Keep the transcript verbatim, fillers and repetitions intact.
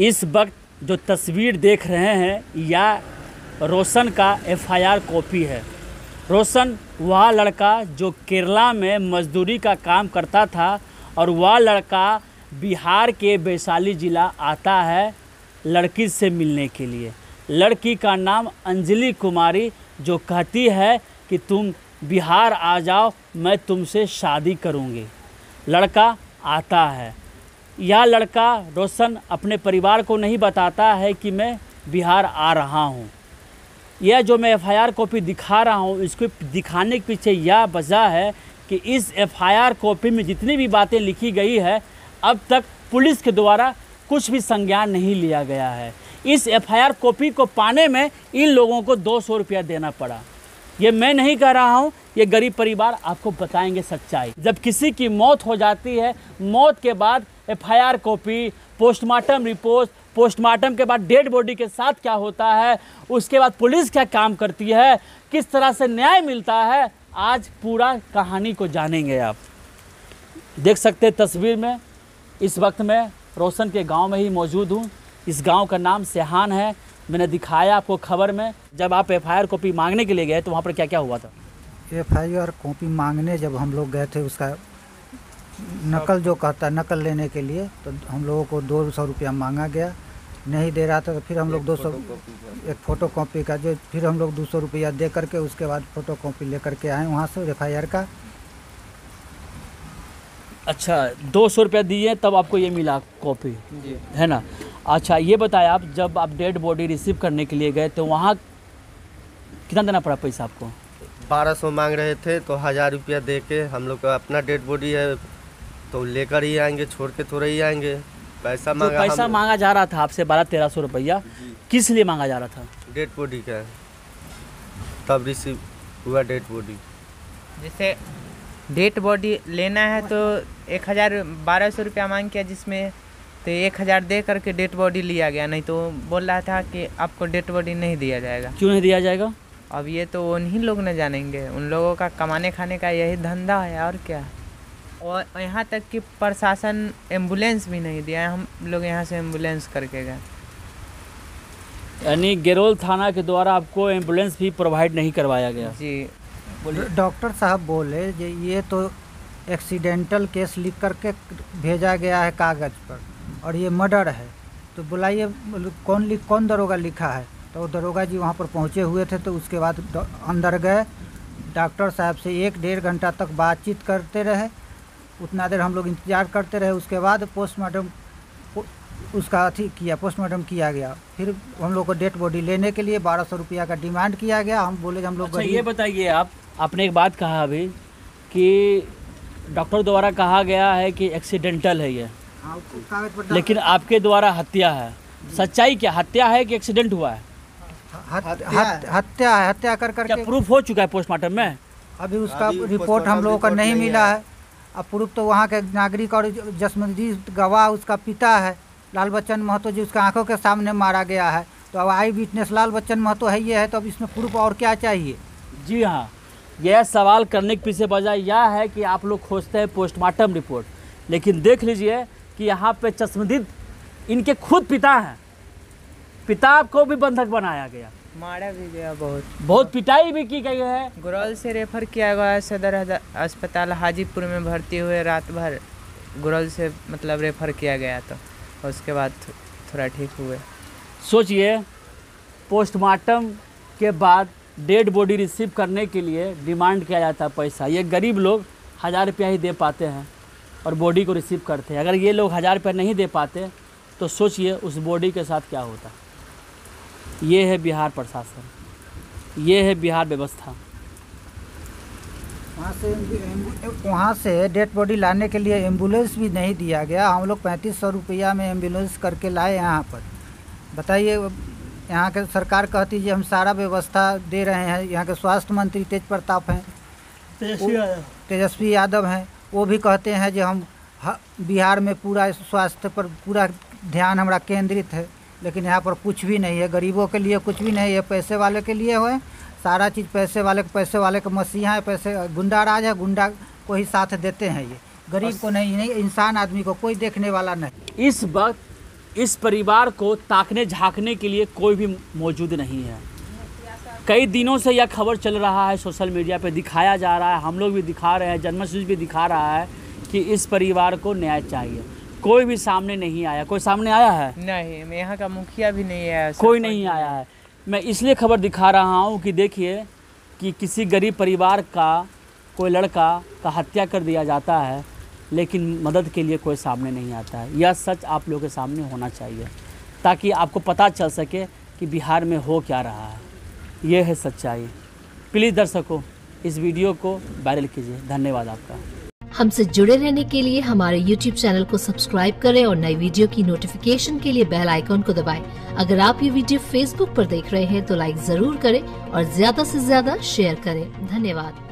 इस वक्त जो तस्वीर देख रहे हैं यह रोशन का एफ आई आर कॉपी है। रोशन वह लड़का जो केरला में मजदूरी का काम करता था और वह लड़का बिहार के वैशाली ज़िला आता है लड़की से मिलने के लिए। लड़की का नाम अंजलि कुमारी, जो कहती है कि तुम बिहार आ जाओ, मैं तुमसे शादी करूँगी। लड़का आता है। यह लड़का रोशन अपने परिवार को नहीं बताता है कि मैं बिहार आ रहा हूँ। यह जो मैं एफ आई आर कॉपी दिखा रहा हूँ, इसको दिखाने के पीछे यह वजह है कि इस एफ आई आर कॉपी में जितनी भी बातें लिखी गई है, अब तक पुलिस के द्वारा कुछ भी संज्ञान नहीं लिया गया है। इस एफ आई आर कॉपी को पाने में इन लोगों को दो सौ रुपया देना पड़ा। ये मैं नहीं कह रहा हूँ, ये गरीब परिवार आपको बताएंगे सच्चाई। जब किसी की मौत हो जाती है, मौत के बाद F I R copy, postmortem report, postmortem के बाद डेड बॉडी के साथ क्या होता है, उसके बाद पुलिस क्या काम करती है, किस तरह से न्याय मिलता है, आज पूरा कहानी को जानेंगे। आप देख सकते हैं तस्वीर में, इस वक्त मैं रोशन के गांव में ही मौजूद हूं। इस गांव का नाम सेहान है। मैंने दिखाया आपको खबर में। जब आप एफ आई आर कॉपी मांगने के लिए गए तो वहाँ पर क्या क्या हुआ था? एफ आई आर कॉपी मांगने जब हम लोग गए थे, उसका नकल जो कहता है, नकल लेने के लिए, तो हम लोगों को दो सौ रुपया मांगा गया। नहीं दे रहा था तो फिर हम लोग दो सौ एक फ़ोटो कॉपी का जो फिर हम लोग दो सौ रुपया दे करके उसके बाद फ़ोटो कॉपी ले करके आए वहाँ से एफ आई आर का। अच्छा, दो सौ रुपया दिए तब आपको ये मिला कॉपी, है ना? अच्छा, ये बताएं आप, जब आप डेड बॉडी रिसीव करने के लिए गए तो वहाँ कितना देना पड़ा पैसा आपको? बारह सौ मांग रहे थे, तो हज़ार रुपया दे के हम लोग का अपना डेड बॉडी है तो लेकर ही आएंगे, छोड़ के थोड़े ही आएंगे। पैसा मांगा, तो पैसा मांगा जा रहा था आपसे बारह तेरह सौ रुपया, किस लिए मांगा जा रहा था? डेड बॉडी का, तब रिसीव हुआ डेड बॉडी। जैसे डेड बॉडी लेना है तो एक हज़ार बारह सौ रुपया मांग किया, जिसमें तो एक हज़ार दे करके डेड बॉडी लिया गया। नहीं तो बोल रहा था कि आपको डेड बॉडी नहीं दिया जाएगा। क्यों नहीं दिया जाएगा? अब ये तो उन्हीं लोग न जानेंगे, उन लोगों का कमाने खाने का यही धंधा है और क्या। और यहाँ तक कि प्रशासन एम्बुलेंस भी नहीं दिया, हम लोग यहाँ से एम्बुलेंस करके गए। यानी गेरोल थाना के द्वारा आपको एम्बुलेंस भी प्रोवाइड नहीं करवाया गया? जी। डॉक्टर साहब बोले जे ये तो एक्सीडेंटल केस लिख करके भेजा गया है कागज़ पर और ये मर्डर है, तो बुलाइए कौन लिख कौन दरोगा लिखा है। तो दरोगा जी वहाँ पर पहुँचे हुए थे, तो उसके बाद अंदर गए, डॉक्टर साहब से एक डेढ़ घंटा तक बातचीत करते रहे। उतना देर हम लोग इंतज़ार करते रहे। उसके बाद पोस्टमार्टम उसका अथी किया, पोस्टमार्टम किया गया। फिर हम लोग को डेड बॉडी लेने के लिए बारह सौ रुपया का डिमांड किया गया। हम बोले हम लोग अच्छा, ये बताइए आप, आपने एक बात कहा अभी कि डॉक्टर द्वारा कहा गया है कि एक्सीडेंटल है ये, लेकिन आपके द्वारा हत्या है। सच्चाई क्या, हत्या है कि एक्सीडेंट हुआ है? हत्या है। हत्या कर कर क्या प्रूफ हो चुका है पोस्टमार्टम में? अभी उसका रिपोर्ट हम लोगों का नहीं मिला है। अब प्रूफ तो वहाँ के नागरिक और जसमंदीद गवाह उसका पिता है लाल बच्चन महतो जी, उसका आंखों के सामने मारा गया है। तो अब आई विटनेस लाल बच्चन महतो है ये है, तो अब इसमें प्रूफ और क्या चाहिए? जी हाँ, यह सवाल करने के पीछे वजह यह है कि आप लोग खोजते हैं पोस्टमार्टम रिपोर्ट, लेकिन देख लीजिए कि यहाँ पे चश्मदीद इनके खुद पिता हैं, पिता को भी बंधक बनाया गया, मारा भी गया, बहुत बहुत पिटाई भी की गई है। गुरौल से रेफर किया गया, सदर अस्पताल हाजीपुर में भर्ती हुए, रात भर गुरौल से मतलब रेफर किया गया, तो उसके बाद थोड़ा ठीक हुए। सोचिए, पोस्टमार्टम के बाद डेड बॉडी रिसीव करने के लिए डिमांड किया जाता है पैसा। ये गरीब लोग हज़ार रुपया ही दे पाते हैं और बॉडी को रिसीव करते हैं। अगर ये लोग हज़ार रुपया नहीं दे पाते तो सोचिए उस बॉडी के साथ क्या होता। ये है बिहार प्रशासन, ये है बिहार व्यवस्था। वहाँ से वहाँ से डेड बॉडी लाने के लिए एम्बुलेंस भी नहीं दिया गया। हम लोग पैंतीस सौ रुपया में एम्बुलेंस करके लाए यहाँ पर। बताइए, यहाँ के सरकार कहती है हम सारा व्यवस्था दे रहे हैं। यहाँ के स्वास्थ्य मंत्री तेज प्रताप हैं, तेजस्वी यादव हैं, वो भी कहते हैं जो हम बिहार में पूरा स्वास्थ्य पर पूरा ध्यान हमारा केंद्रित है, लेकिन यहाँ पर कुछ भी नहीं है। गरीबों के लिए कुछ भी नहीं है, पैसे वाले के लिए है सारा चीज़। पैसे वाले पैसे वाले का मसीहा है, पैसे गुंडा राज है, गुंडा को ही साथ देते हैं। ये गरीब को नहीं, नहीं इंसान आदमी को कोई देखने वाला नहीं। इस वक्त इस परिवार को ताकने झांकने के लिए कोई भी मौजूद नहीं है। कई दिनों से यह खबर चल रहा है, सोशल मीडिया पे दिखाया जा रहा है, हम लोग भी दिखा रहे हैं, जर्नलिस्ट भी दिखा रहा है कि इस परिवार को न्याय चाहिए। कोई भी सामने नहीं आया। कोई सामने आया है? नहीं, यहाँ का मुखिया भी नहीं आया, कोई नहीं आया है। मैं इसलिए खबर दिखा रहा हूँ कि देखिए कि किसी गरीब परिवार का कोई लड़का का हत्या कर दिया जाता है, लेकिन मदद के लिए कोई सामने नहीं आता है। यह सच आप लोगों के सामने होना चाहिए ताकि आपको पता चल सके कि बिहार में हो क्या रहा है। ये है सच्चाई। प्लीज़ दर्शकों, इस वीडियो को वायरल कीजिए। धन्यवाद आपका। हमसे जुड़े रहने के लिए हमारे यूट्यूब चैनल को सब्सक्राइब करें और नई वीडियो की नोटिफिकेशन के लिए बेल आइकॉन को दबाएं। अगर आप ये वीडियो फेसबुक पर देख रहे हैं तो लाइक जरूर करें और ज्यादा से ज्यादा शेयर करें। धन्यवाद।